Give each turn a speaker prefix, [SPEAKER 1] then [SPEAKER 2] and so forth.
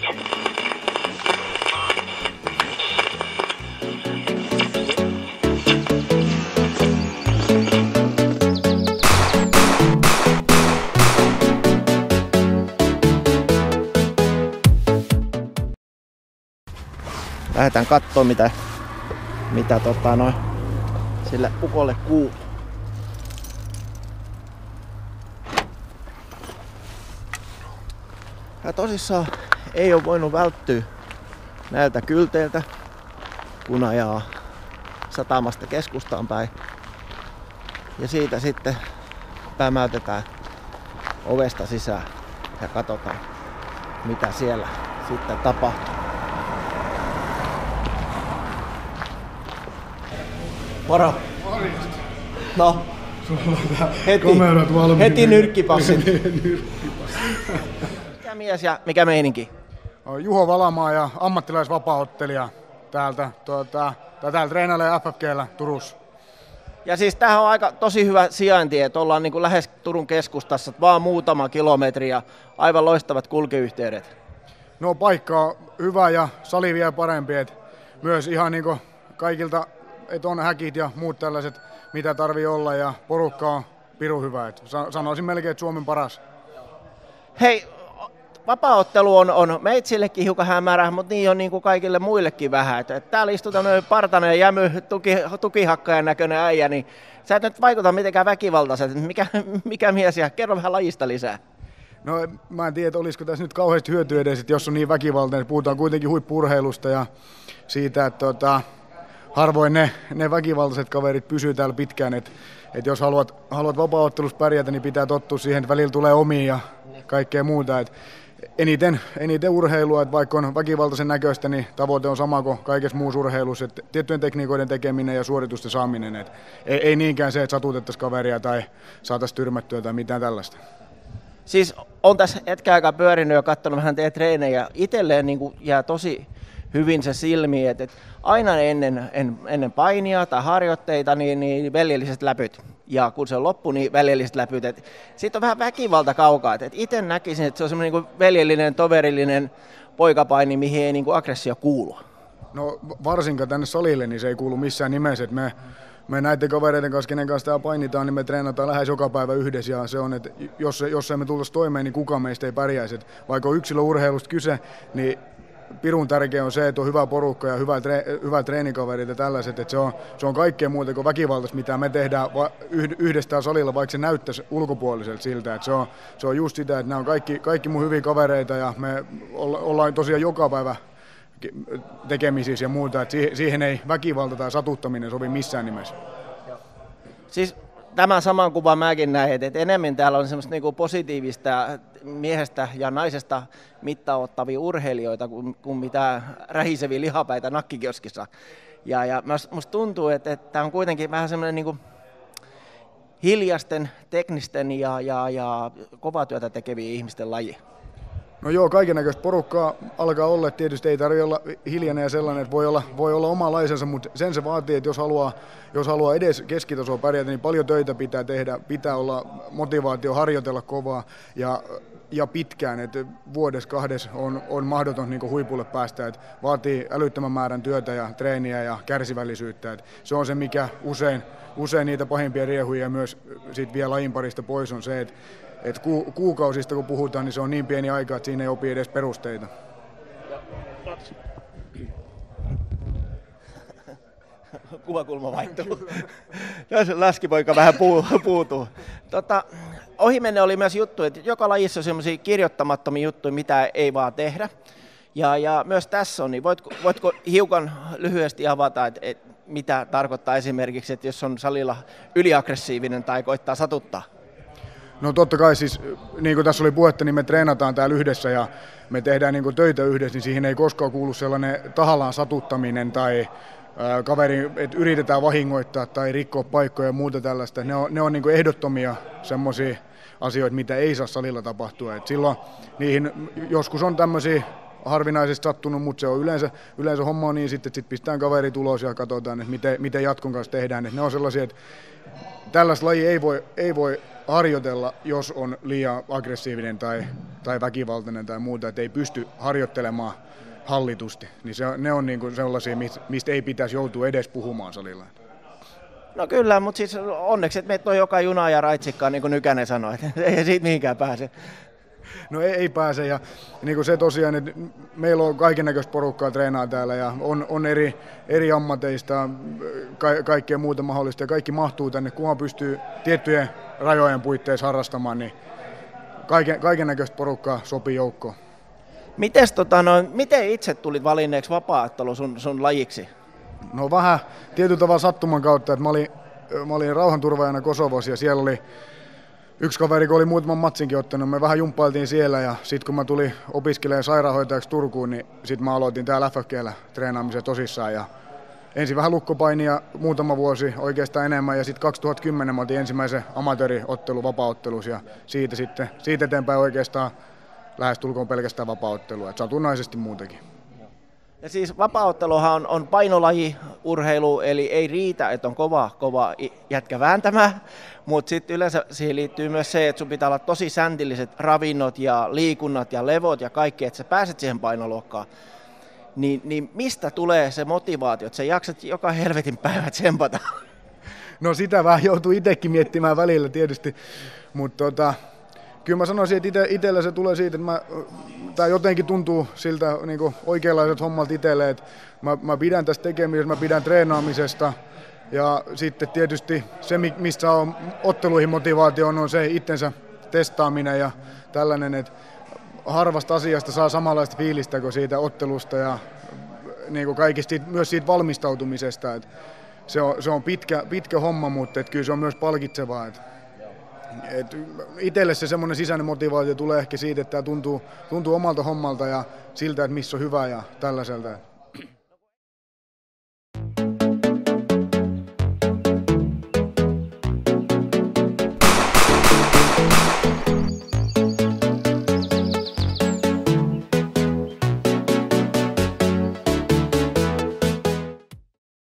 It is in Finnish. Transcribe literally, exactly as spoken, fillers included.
[SPEAKER 1] Lähdetään katsomaan mitä, mitä tota noin sille ukolle kuuluu. Ja tosissaan ei ole voinut välttyä näiltä kylteiltä, kun ajaa satamasta keskustaan päin. Ja siitä sitten pämäytetään ovesta sisään ja katsotaan mitä siellä sitten tapahtuu. Moro!
[SPEAKER 2] Morjesta!
[SPEAKER 1] No, heti, heti nyrkkipassit. Mikä mies ja mikä meininki?
[SPEAKER 2] Juho Valamaa ja ammattilaisvapaa-ottelija täältä, tuota, täällä treenailee F F G:llä Turussa.
[SPEAKER 1] Ja siis tämähän on aika tosi hyvä sijainti, että ollaan niin kuin lähes Turun keskustassa, vaan muutama kilometri ja aivan loistavat kulkuyhteydet.
[SPEAKER 2] No paikka on hyvä ja sali vielä parempi, että myös ihan niin kuin kaikilta, että on häkit ja muut tällaiset, mitä tarvii olla ja porukka on pirun hyvä. Et sanoisin melkein, että Suomen paras.
[SPEAKER 1] Hei, vapaa-ottelu on, on meitsillekin hiukan hämärä, mutta niin on niin kuin kaikille muillekin vähän. Et, et täällä istuu tämmöinen partainen jämy, tuki, tukihakkajan näköinen äijä, niin sä et nyt vaikuta mitenkään väkivaltaiselta. Mikä, mikä mies ja kerro vähän lajista lisää.
[SPEAKER 2] No mä en tiedä, olisiko tässä nyt kauheasti hyötyä edes, että jos on niin väkivaltainen. Puhutaan kuitenkin huippu-urheilusta ja siitä, että tota, harvoin ne, ne väkivaltaiset kaverit pysyy täällä pitkään. Että et jos haluat, haluat vapaa-ottelussa pärjätä, niin pitää tottua siihen, että välillä tulee omia ja kaikkea muuta. Et eniten, eniten urheilua, että vaikka on väkivaltaisen näköistä, niin tavoite on sama kuin kaikessa muussa urheilussa. Että tiettyjen tekniikoiden tekeminen ja suoritusten saaminen. Et ei, ei niinkään se, että satutettaisiin kaveria tai saataisiin tyrmättyä tai mitään tällaista.
[SPEAKER 1] Siis on tässä hetken aikaa pyörinyt ja katsonut vähän teidän treenejä. Itselleen niin kuin jää tosi hyvin se silmiin, että aina ennen, ennen painia tai harjoitteita niin, niin veljelliset läpyt. Ja kun se on loppu, niin veljelliset läpyt. Siitä on vähän väkivalta kaukaa. Itse näkisin, että se on semmoinen niin veljellinen, toverillinen poikapaini, mihin ei niin kuin aggressio kuulu.
[SPEAKER 2] No varsinkaan tänne salille, niin se ei kuulu missään nimessä. Me, me näiden kavereiden kanssa, kenen kanssa täällä painitaan, niin me treenataan lähes joka päivä yhdessä. Ja se on, että jos, jos emme tulisi toimeen, niin kukaan meistä ei pärjäisi. Et vaikka on yksilöurheilusta kyse, niin pirun tärkeä on se, että on hyvä porukka ja hyvä, tre, hyvä treenikaverit ja tällaiset, että se on, se on kaikkea muuta kuin väkivaltaista, mitä me tehdään yhdestään salilla, vaikka se näyttäisi ulkopuoliselta siltä. Että se, on, se on just sitä, että nämä on kaikki, kaikki mun hyviä kavereita ja me ollaan tosiaan joka päivä tekemisissä ja muuta, että siihen ei väkivalta tai satuttaminen sovi missään nimessä.
[SPEAKER 1] Siis tämän saman kuvan mäkin näin, että enemmän täällä on semmoista niinku positiivista miehestä ja naisesta mittaa ottavia urheilijoita kuin, kuin mitään rähiseviä lihapäitä nakkikioskissa. Ja, ja musta tuntuu, että tämä on kuitenkin vähän semmoinen niinku hiljaisten, teknisten ja, ja, ja kovaa työtä tekevien ihmisten laji.
[SPEAKER 2] No joo, kaikennäköistä porukkaa alkaa olla, että tietysti ei tarvitse olla hiljainen ja sellainen, että voi olla, voi olla oma laisensa, mutta sen se vaatii, että jos haluaa, jos haluaa edes keskitasoa pärjätä, niin paljon töitä pitää tehdä, pitää olla motivaatio, harjoitella kovaa ja, ja pitkään, että vuodessa kahdessa on, on mahdoton niin kuin huipulle päästä, että vaatii älyttömän määrän työtä ja treeniä ja kärsivällisyyttä, että se on se, mikä usein, usein niitä pahimpia riehuja myös sit vielä lajin parista pois on se, että Et ku, kuukausista kun puhutaan, niin se on niin pieni aika, että siinä ei opi edes perusteita.
[SPEAKER 1] Kuvakulma vaihtuu. Läskipoika vähän puu, puutuu. Tota, ohimenne oli myös juttu, että joka lajissa on sellaisia kirjoittamattomia juttuja, mitä ei vaan tehdä. Ja, ja myös tässä on, niin voitko, voitko hiukan lyhyesti avata, että, että mitä tarkoittaa esimerkiksi, että jos on salilla yliaggressiivinen tai koittaa satuttaa?
[SPEAKER 2] No totta kai siis, niin kuin tässä oli puhetta, niin me treenataan täällä yhdessä ja me tehdään niin kuin töitä yhdessä, niin siihen ei koskaan kuulu sellainen tahallaan satuttaminen tai ää, kaveri, että yritetään vahingoittaa tai rikkoa paikkoja ja muuta tällaista. Ne on, ne on niin kuin ehdottomia semmoisia asioita, mitä ei saa salilla tapahtua. Et silloin niihin joskus on tämmöisiä harvinaisesti sattunut, mutta se on yleensä, yleensä homma on niin sitten, että sit pistetään kaveri tulos ja katsotaan, että miten, miten jatkon kanssa tehdään. Että ne on sellaisia, että tällaista lajia ei voi, ei voi harjoitella, jos on liian aggressiivinen tai, tai väkivaltainen tai muuta, että ei pysty harjoittelemaan hallitusti. Niin se, ne on niin kuin sellaisia, mistä ei pitäisi joutua edes puhumaan salilla.
[SPEAKER 1] No kyllä, mutta siis onneksi, että meitä on joka juna ja raitsikkaan, niin kuin Nykänen sanoi, että ei siitä mihinkään pääse.
[SPEAKER 2] No ei, ei pääse ja niin kuin se tosiaan, että meillä on kaikennäköistä porukkaa treenaa täällä ja on, on eri, eri ammateista, ka, kaikkea muuta mahdollista ja kaikki mahtuu tänne, kunhan pystyy tiettyjen rajojen puitteissa harrastamaan, niin kaiken, kaikennäköistä porukkaa sopii joukkoon.
[SPEAKER 1] Mites, tota, no, miten itse tulit valinneeksi vapaa-ottelu sun, sun lajiksi?
[SPEAKER 2] No vähän tietyllä tavalla sattuman kautta, että mä olin, mä olin rauhanturvaajana Kosovossa ja siellä oli yksi kaveri, kun oli muutaman matsinkin ottanut, me vähän jumppailtiin siellä ja sitten kun mä tulin opiskelemaan sairaanhoitajaksi Turkuun, niin sitten mä aloitin täällä F F G:llä treenaamisen tosissaan ja ensin vähän lukkopainia muutama vuosi, oikeastaan enemmän ja sitten kaksituhattakymmenen mä otin ensimmäisen amatööriottelu vapaa-ottelus ja siitä sitten siitä eteenpäin oikeastaan lähestulkoon pelkästään vapaa-ottelua, että satunnaisesti muutenkin.
[SPEAKER 1] Ja siis vapaa-otteluhan on, on painolaji, urheilu, eli ei riitä, että on kova, kova jätkä vääntämään, mutta sitten yleensä siihen liittyy myös se, että sun pitää olla tosi säntilliset ravinnot ja liikunnat ja levot ja kaikki, että sä pääset siihen painoluokkaan. Niin, niin mistä tulee se motivaatio, että sä jaksat joka helvetin päivä tsempata?
[SPEAKER 2] No sitä vähän joutuu itsekin miettimään välillä tietysti, mutta tota, kyllä mä sanoisin, että ite, itsellä se tulee siitä, että mä, tää jotenkin tuntuu siltä niin kuin oikeanlaiset hommat itselle, että mä, mä pidän tästä tekemisestä, mä pidän treenaamisesta ja sitten tietysti se, mistä on otteluihin motivaatio, on se itsensä testaaminen ja tällainen, että harvasta asiasta saa samanlaista fiilistä kuin siitä ottelusta ja niin kuin kaikista myös siitä valmistautumisesta. Että se on, se on pitkä, pitkä homma, mutta että kyllä se on myös palkitsevaa. Että Et itselle se semmoinen sisäinen motivaatio tulee ehkä siitä, että tämä tuntuu, tuntuu omalta hommalta ja siltä, että missä on hyvä ja tällaiselta.